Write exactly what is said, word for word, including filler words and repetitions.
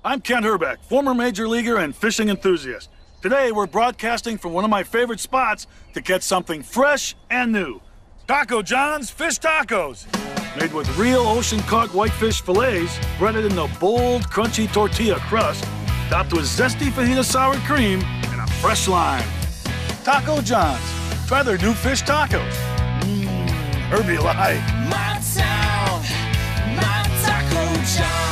I'm Kent Herbeck, former major leaguer and fishing enthusiast. Today, we're broadcasting from one of my favorite spots to get something fresh and new. Taco John's Fish Tacos. Made with real ocean-caught whitefish fillets, breaded in a bold, crunchy tortilla crust, topped with zesty fajita sour cream and a fresh lime. Taco John's. Try their new fish tacos. Mmm, Herbie like. My town, my Taco John.